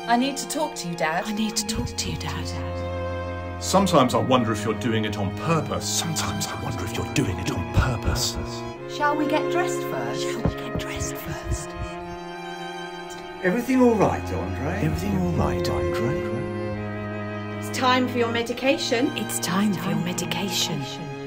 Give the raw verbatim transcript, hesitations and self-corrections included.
I need to talk to you, Dad. I need to talk to you, Dad. Sometimes I wonder if you're doing it on purpose. Sometimes I wonder if you're doing it on purpose. Shall we get dressed first? Shall we get dressed first? Everything all right, Andre? Everything all right, Andre? It's time for your medication. It's time for your medication.